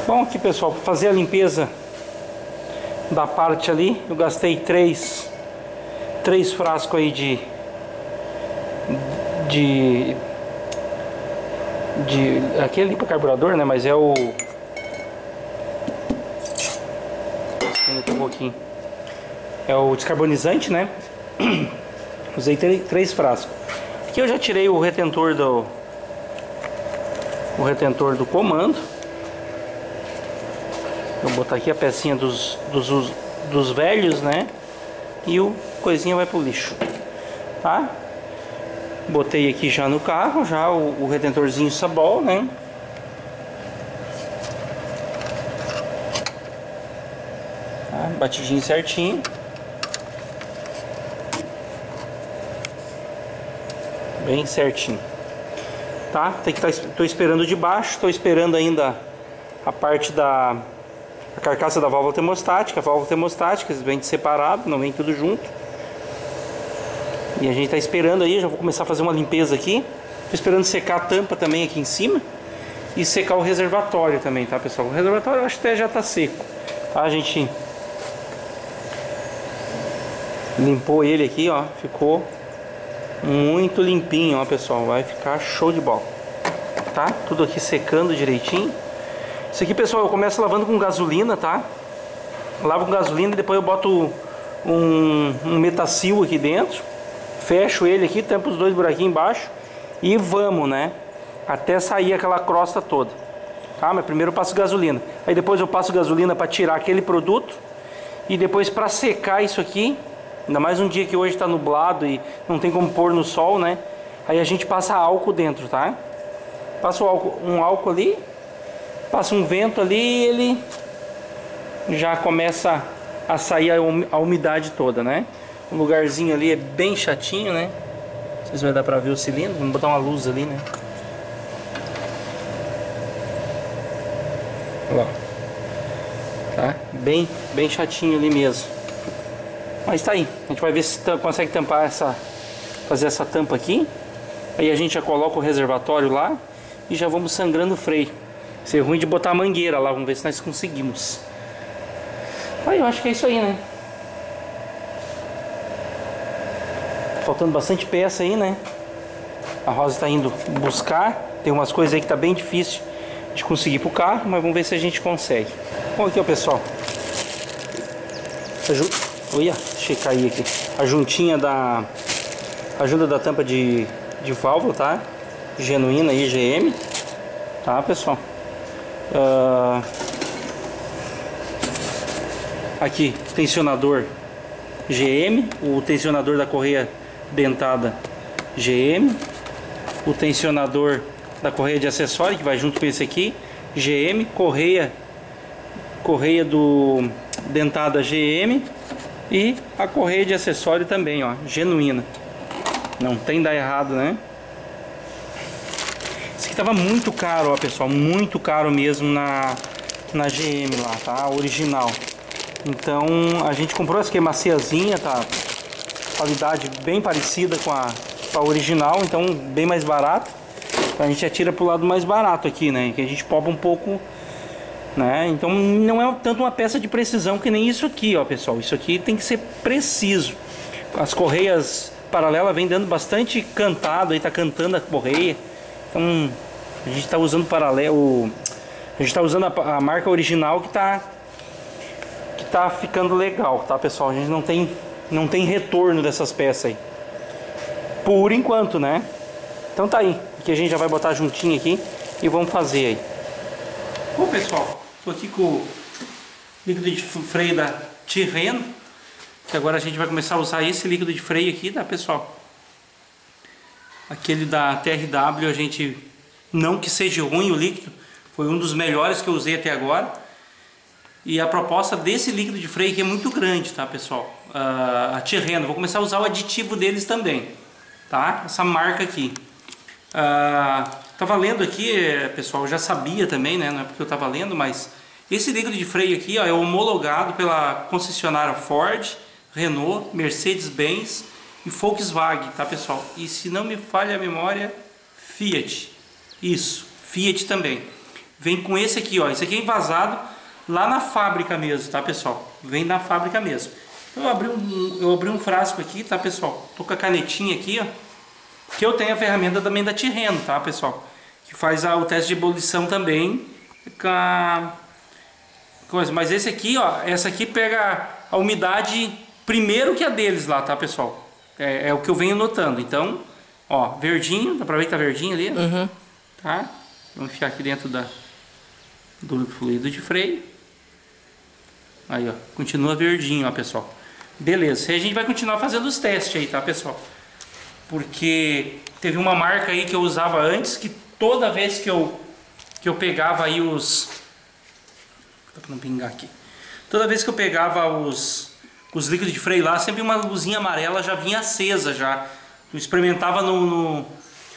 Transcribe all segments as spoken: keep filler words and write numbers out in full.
Bom, aqui pessoal, para fazer a limpeza da parte ali, eu gastei três, três frascos aí de, de, de aquele limpa carburador, né? Mas é o aqui um pouquinho, é o descarbonizante, né? Usei três frascos. Aqui eu já tirei o retentor do o retentor do comando. Vou botar aqui a pecinha dos, dos, dos velhos, né? E o coisinha vai pro lixo, tá? Botei aqui já no carro, já o, o retentorzinho Sabol, né? Tá? Batidinho certinho. Bem certinho. Tá? Tem que tá, tô esperando de baixo, tô esperando ainda a parte da a carcaça da válvula termostática, a válvula termostática vem separado, não vem tudo junto. E a gente tá esperando aí, já vou começar a fazer uma limpeza aqui. Tô esperando secar a tampa também aqui em cima e secar o reservatório também, tá, pessoal? O reservatório eu acho que até já tá seco, tá? A gente limpou ele aqui, ó, ficou muito limpinho, ó, pessoal, vai ficar show de bola, tá? Tudo aqui secando direitinho. Isso aqui, pessoal, eu começo lavando com gasolina, tá? Lavo com gasolina e depois eu boto um, um metacil aqui dentro, fecho ele aqui, tampo os dois buraquinhos embaixo e vamos, né? Até sair aquela crosta toda, tá? Mas primeiro eu passo gasolina, aí depois eu passo gasolina para tirar aquele produto e depois para secar isso aqui, ainda mais um dia que hoje está nublado e não tem como pôr no sol, né? Aí a gente passa álcool dentro, tá? Passa um álcool, um álcool ali, passa um vento ali e ele já começa a sair a umidade toda, né? O lugarzinho ali é bem chatinho, né? Não sei se vai dar pra ver o cilindro, vamos botar uma luz ali, né? Olha lá. Tá? Bem, bem chatinho ali mesmo. Mas tá aí, a gente vai ver se consegue tampar essa, fazer essa tampa aqui. Aí a gente já coloca o reservatório lá e já vamos sangrando o freio. Ser ruim de botar a mangueira lá, vamos ver se nós conseguimos. Aí eu acho que é isso aí, né? Faltando bastante peça aí, né? A Rosa está indo buscar. Tem umas coisas aí que tá bem difícil de conseguir pro carro, mas vamos ver se a gente consegue. Bom, aqui ó, pessoal, a ju... Olha, deixa eu cair aqui. A juntinha da ajuda da tampa de, de válvula, tá? Genuína I G M, tá, pessoal? Uh, aqui tensionador G M, o tensionador da correia dentada G M, o tensionador da correia de acessório que vai junto com esse aqui G M, correia correia do dentada G M e a correia de acessório também, ó, genuína, não tem dar errado, né? Tava muito caro, ó, pessoal, muito caro mesmo na, na G M lá, tá? Original. Então a gente comprou essa aqui, maciazinha, tá? Qualidade bem parecida com a, com a original, então bem mais barato. A gente atira pro lado mais barato aqui, né? Que a gente poupa um pouco, né? Então não é tanto uma peça de precisão que nem isso aqui, ó, pessoal. Isso aqui tem que ser preciso. As correias paralelas vem dando bastante cantado, aí tá cantando a correia. Então a gente está usando paralelo, a gente está usando a, a marca original que está que tá ficando legal, tá, pessoal? A gente não tem não tem retorno dessas peças aí, por enquanto, né? Então tá aí, aqui a gente já vai botar juntinho aqui e vamos fazer aí. Bom, pessoal, tô aqui com o líquido de freio da Tirreno, que agora a gente vai começar a usar esse líquido de freio aqui, tá, pessoal? Aquele da T R W, a gente, não que seja ruim o líquido, foi um dos melhores que eu usei até agora. E a proposta desse líquido de freio aqui é muito grande, tá, pessoal? Uh, a Tirreno, vou começar a usar o aditivo deles também, tá? Essa marca aqui. Uh, tava lendo aqui, pessoal, eu já sabia também, né? Não é porque eu tava lendo, mas esse líquido de freio aqui, ó, é homologado pela concessionária Ford, Renault, Mercedes-Benz e Volkswagen, tá, pessoal? E se não me falha a memória, Fiat. Isso, Fiat também. vem com esse aqui, ó. Esse aqui é envasado lá na fábrica mesmo, tá, pessoal? Vem na fábrica mesmo. Então eu abri um, eu abri um frasco aqui, tá, pessoal? Tô com a canetinha aqui, ó. Que eu tenho a ferramenta também da Tirreno, tá, pessoal? Que faz a, o teste de ebulição também com a coisa. Mas esse aqui, ó, essa aqui pega a umidade primeiro que a deles lá, tá, pessoal? É, é o que eu venho notando. Então, ó, verdinho, dá pra ver que tá verdinho ali? Uhum. Tá? Vamos enfiar aqui dentro da, do fluido de freio. Aí, ó, continua verdinho, ó, pessoal. Beleza, e a gente vai continuar fazendo os testes aí, tá, pessoal? Porque teve uma marca aí que eu usava antes, que toda vez que eu, que eu pegava aí os... Dá pra não pingar aqui. Toda vez que eu pegava os, os líquidos de freio lá, sempre uma luzinha amarela já vinha acesa já. Eu experimentava no... no...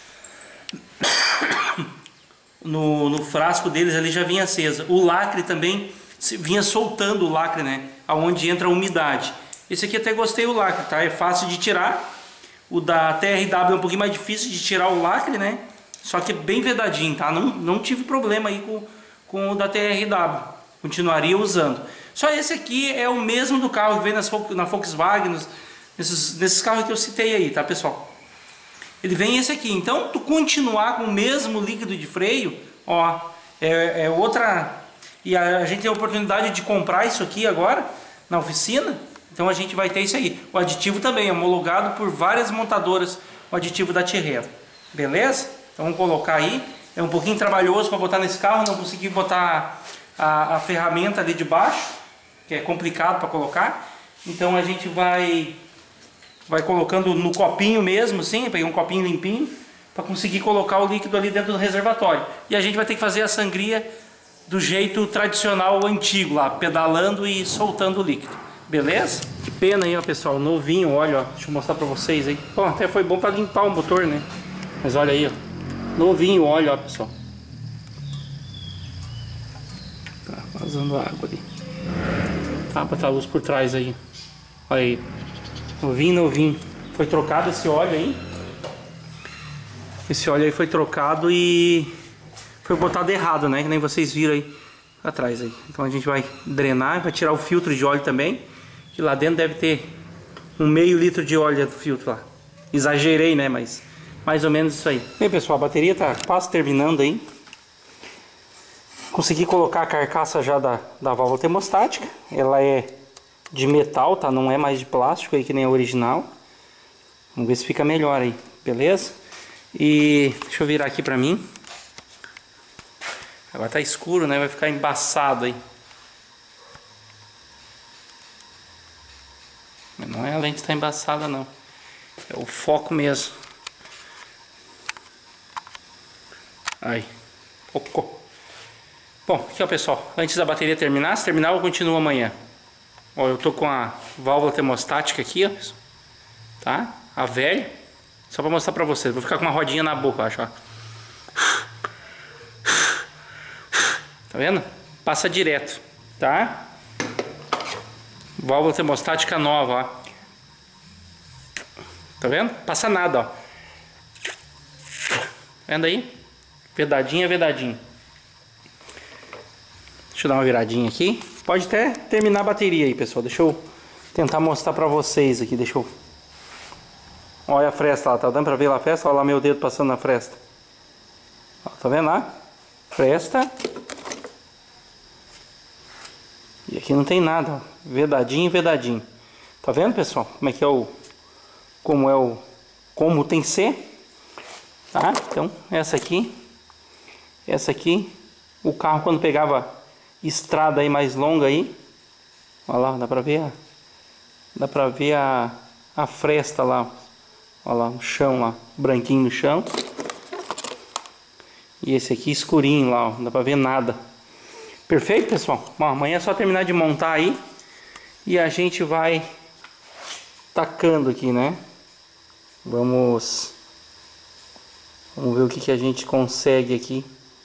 No, no frasco deles ali já vinha acesa. O lacre também vinha soltando o lacre, né? Aonde entra a umidade. Esse aqui até gostei o lacre, tá? É fácil de tirar. O da T R W é um pouquinho mais difícil de tirar o lacre, né? Só que é bem vedadinho, tá? Não, não tive problema aí com, com o da T R W. Continuaria usando. Só esse aqui é o mesmo do carro que vem nas, na Volkswagen, nesses, nesses carros que eu citei aí, tá, pessoal? Ele vem esse aqui. Então, tu continuar com o mesmo líquido de freio, ó, é, é outra... E a, a gente tem a oportunidade de comprar isso aqui agora, na oficina. Então, a gente vai ter isso aí. O aditivo também é homologado por várias montadoras, o aditivo da Tirreno. Beleza? Então, vamos colocar aí. É um pouquinho trabalhoso para botar nesse carro, não consegui botar a, a ferramenta ali de baixo, que é complicado para colocar. Então, a gente vai... Vai colocando no copinho mesmo, assim, peguei um copinho limpinho, para conseguir colocar o líquido ali dentro do reservatório. E a gente vai ter que fazer a sangria do jeito tradicional, antigo lá, pedalando e soltando o líquido. Beleza? Que pena aí, ó, pessoal, novinho, olha, ó, deixa eu mostrar para vocês aí. Bom, até foi bom para limpar o motor, né? Mas olha aí, ó, novinho, olha, ó, pessoal. Tá vazando água ali. Tá, botar a luz por trás aí. Olha aí. Novinho, novinho. Foi trocado esse óleo aí. Esse óleo aí foi trocado e foi botado errado, né? Que nem vocês viram aí atrás aí. Então a gente vai drenar, vai tirar o filtro de óleo também. Que lá dentro deve ter um meio litro de óleo do filtro lá. Exagerei, né? Mas mais ou menos isso aí. Bem, pessoal, a bateria tá quase terminando aí. Consegui colocar a carcaça já da, da válvula termostática. Ela é de metal, tá? Não é mais de plástico aí que nem a original. Vamos ver se fica melhor aí, beleza? E deixa eu virar aqui pra mim. Agora tá escuro, né? Vai ficar embaçado aí. Mas não é a lente que tá embaçada, não. É o foco mesmo. Aí. Focou. Bom, aqui ó, pessoal. Antes da bateria terminar, se terminar eu continuo amanhã. Ó, eu tô com a válvula termostática aqui, ó, tá? A velha, só para mostrar para vocês. Vou ficar com uma rodinha na boca, acho, ó. Tá vendo? Passa direto, tá? Válvula termostática nova, ó. Tá vendo? Passa nada, ó. Tá vendo aí? Vedadinha, vedadinho. Deixa eu dar uma viradinha aqui. Pode até terminar a bateria aí, pessoal. Deixa eu tentar mostrar pra vocês aqui. Deixa eu... Olha a fresta lá. Tá dando pra ver lá a fresta? Olha lá meu dedo passando na fresta. Ó, tá vendo lá? Fresta. E aqui não tem nada, ó. Vedadinho, vedadinho. Tá vendo, pessoal? Como é que é o... Como é o... Como tem que ser. Tá? Então, essa aqui. Essa aqui. O carro quando pegava... estrada aí mais longa aí, olha lá, dá pra ver a, dá pra ver a, a fresta lá, olha lá, o chão lá, branquinho no chão, e esse aqui escurinho lá, ó, não dá pra ver nada. Perfeito, pessoal? Bom, amanhã é só terminar de montar aí e a gente vai tacando aqui, né? Vamos vamos ver o que que a gente consegue aqui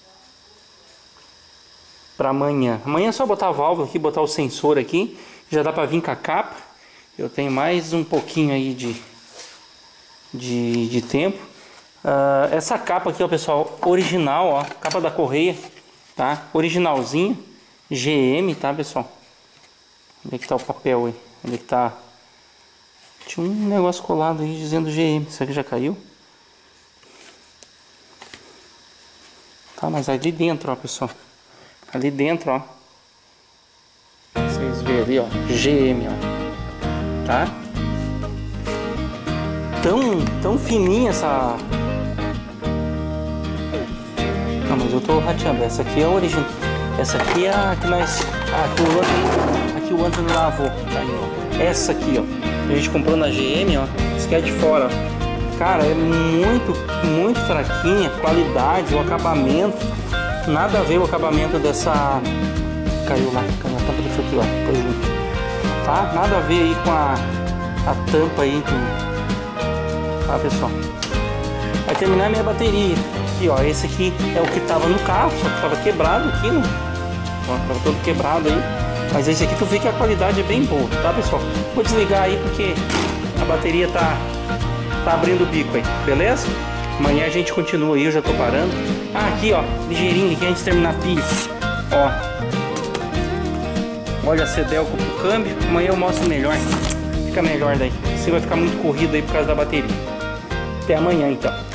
para amanhã. Amanhã é só botar a válvula aqui, botar o sensor aqui, já dá para vir com a capa. Eu tenho mais um pouquinho aí de de, de tempo. Uh, essa capa aqui, ó, pessoal, original, ó, capa da Correia. tá? Originalzinho, G M, tá, pessoal? Onde é que tá o papel aí? Onde é que tá? Tinha um negócio colado aí dizendo G M. Será que já caiu? Tá, mas ali dentro, ó, pessoal. Ali dentro, ó. Vocês verem ali, ó. G M, ó. Tá? Tão, tão fininha essa... Não, mas eu tô rateando. Essa aqui é a original. Essa aqui é a que nós... Ah, aqui o Antônio, aqui o Antônio lavou. Tá aí, ó. Essa aqui, ó. A gente comprou na G M, ó. Esse aqui é de fora, ó. Cara, é muito, muito fraquinha. Qualidade, o acabamento. Nada a ver o acabamento dessa... Caiu lá, caiu na tampa disso aqui, ó. Foi junto. Tá? Nada a ver aí com a, a tampa aí do... Tá, pessoal? Vai terminar a minha bateria. Aqui, ó. Esse aqui é o que tava no carro, só que tava quebrado aqui, né? Ó, tava todo quebrado aí. Mas esse aqui tu vê que a qualidade é bem boa, tá, pessoal? Vou desligar aí porque a bateria tá, tá abrindo o bico aí, beleza? Amanhã a gente continua aí, eu já tô parando. Ah, aqui, ó, ligeirinho aqui antes de terminar a pilha. Ó. Olha a Cedelco pro câmbio. Amanhã eu mostro melhor. Fica melhor daí. Você vai ficar muito corrido aí por causa da bateria. Até amanhã, então.